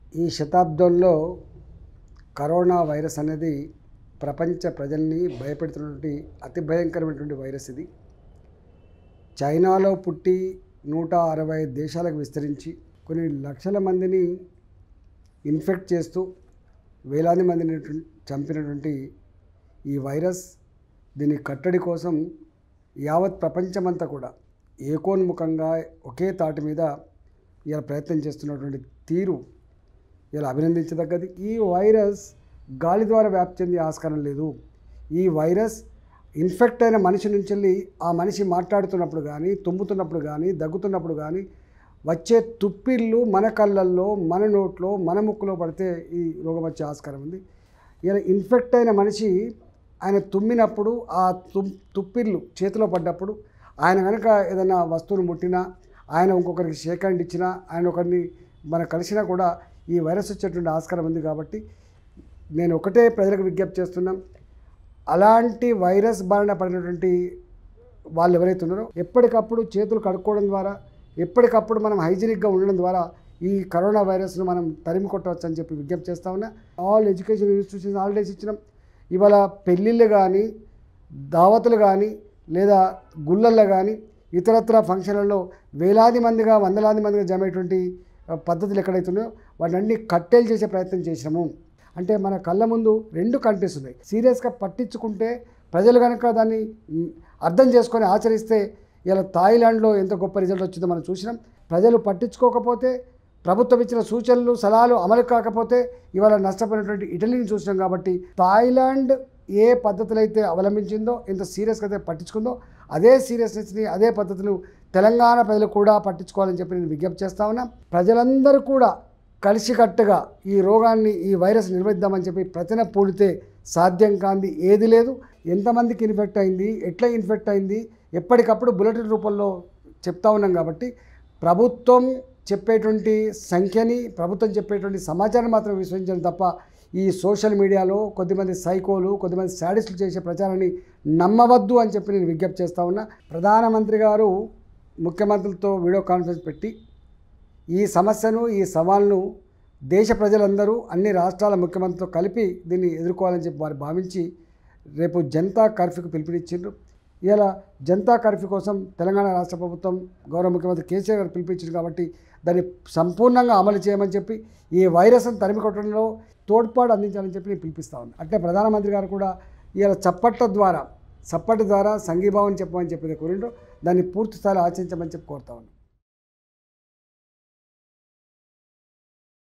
ఈ శతాబ్దంలో corona virus అనేది ప్రపంచ ప్రజల్ని భయపెడుతున్నటువంటి అతి భయంకరమైనటువంటి వైరస్ ఇది. చైనాలో పుట్టి 165 దేశాలకు విస్తరించి కొన్ని లక్షల మందిని ఇన్ఫెక్ట్ చేస్తూ వేలాది మందిని చంపినటువంటి ఈ వైరస్, దీని కట్టడి కోసం యావత్ ప్రపంచమంతా కూడా ఏకోన్ముఖంగా ఒకే తాటి మీద ఇలా ప్రయత్నం చేస్తున్నటువంటి తీరు ఇలా అభినందించదగ్గది. ఈ వైరస్ గాలి ద్వారా వ్యాప్తి చెందే ఆస్కారం లేదు. ఈ వైరస్ ఇన్ఫెక్ట్ అయిన మనిషి నుంచి వెళ్ళి ఆ మనిషి మాట్లాడుతున్నప్పుడు కానీ, తుమ్ముతున్నప్పుడు కానీ, దగ్గుతున్నప్పుడు కానీ వచ్చే తుప్పిళ్ళు మన కళ్ళల్లో, మన నోట్లో, మన ముక్కులో పడితే ఈ రోగం వచ్చే ఆస్కారం ఉంది. ఇలా ఇన్ఫెక్ట్ అయిన మనిషి ఆయన తుమ్మినప్పుడు ఆ తుప్పిళ్ళు చేతిలో పడ్డప్పుడు ఆయన కనుక ఏదైనా వస్తువును ముట్టినా, ఆయన ఇంకొకరికి షేక్ హ్యాండ్ ఇచ్చినా, ఆయన ఒకరిని మనం కలిసినా కూడా ఈ వైరస్ వచ్చేటువంటి ఆస్కారం ఉంది. కాబట్టి నేను ఒకటే ప్రజలకు విజ్ఞప్తి చేస్తున్నాం, అలాంటి వైరస్ బారిన పడినటువంటి వాళ్ళు ఎవరైతే ఉన్నారో ఎప్పటికప్పుడు చేతులు కడుక్కోవడం ద్వారా, ఎప్పటికప్పుడు మనం హైజీనిక్గా ఉండడం ద్వారా ఈ కరోనా వైరస్ను మనం తరిమి కొట్టవచ్చు అని చెప్పి విజ్ఞప్తి చేస్తా ఉన్నా. ఆల్ ఎడ్యుకేషన్ ఇన్స్టిట్యూషన్స్ హాలిడేస్ ఇచ్చినాం. ఇవాళ పెళ్ళిళ్ళు కానీ, దావతులు కానీ, లేదా గుళ్ళల్లో కానీ, ఇతరత్ర ఫంక్షన్లలో వేలాది మందిగా, వందలాది మందిగా జమైనటువంటి పద్ధతులు ఎక్కడైతున్నాయో వాటిని కట్టేలు చేసే ప్రయత్నం చేసినాము. అంటే మన కళ్ళ ముందు 2 కంట్రీస్ ఉన్నాయి. సీరియస్గా పట్టించుకుంటే ప్రజలు కనుక దాన్ని అర్థం చేసుకొని ఆచరిస్తే ఇలా థాయిలాండ్లో ఎంత గొప్ప రిజల్ట్ వచ్చిందో మనం చూసినాం. ప్రజలు పట్టించుకోకపోతే, ప్రభుత్వం ఇచ్చిన సూచనలు సలహాలు అమలు కాకపోతే ఇవాళ నష్టపోయినటువంటి ఇటలీని చూసినాం. కాబట్టి థాయిలాండ్ ఏ పద్ధతులు అయితే అవలంబించిందో, ఎంత సీరియస్గా అయితే పట్టించుకుందో, అదే సీరియస్నెస్ని, అదే పద్ధతులు తెలంగాణ ప్రజలు కూడా పట్టించుకోవాలని చెప్పి నేను విజ్ఞప్తి చేస్తా ఉన్నా. ప్రజలందరూ కూడా కలిసికట్టుగా ఈ రోగాన్ని, ఈ వైరస్ నిర్వహిద్దామని చెప్పి ప్రతిన పూడితే సాధ్యం కాంది ఏది లేదు. ఎంతమందికి ఇన్ఫెక్ట్ అయింది, ఎట్లా ఇన్ఫెక్ట్ అయింది, ఎప్పటికప్పుడు బులెటిన్ రూపంలో చెప్తా ఉన్నాం. కాబట్టి ప్రభుత్వం చెప్పేటువంటి సంఖ్యని, ప్రభుత్వం చెప్పేటువంటి సమాచారం మాత్రం విశ్వసించడం తప్ప ఈ సోషల్ మీడియాలో కొద్దిమంది సైకోలు, కొద్దిమంది శాడిస్టులు చేసే ప్రచారాన్ని నమ్మవద్దు అని చెప్పి నేను విజ్ఞప్తి చేస్తా ఉన్నా. ప్రధానమంత్రి గారు ముఖ్యమంత్రులతో వీడియో కాన్ఫరెన్స్ పెట్టి ఈ సమస్యను, ఈ సవాల్ను దేశ ప్రజలందరూ అన్ని రాష్ట్రాల ముఖ్యమంత్రితో కలిపి దీన్ని ఎదుర్కోవాలని చెప్పి వారు భావించి రేపు జనతా కర్ఫ్యూకి పిలుపునిచ్చిండ్రు. ఇలా జనతా కర్ఫ్యూ కోసం తెలంగాణ రాష్ట్ర ప్రభుత్వం, గౌరవ ముఖ్యమంత్రి కేసీఆర్ గారు పిలిపించారు. కాబట్టి దాన్ని సంపూర్ణంగా అమలు చేయమని చెప్పి ఈ వైరస్ను తరిమి కొట్టడంలో తోడ్పాటు అందించాలని చెప్పి నేను పిలిపిస్తా ఉన్నాను. అంటే ప్రధానమంత్రి గారు కూడా ఇలా చప్పటి ద్వారా సంఘీభావం చెప్పమని చెప్పి కోరిండ్రు. దాన్ని పూర్తి స్థాయిలో ఆచరించమని చెప్పి కోరుతా ఉన్నాను.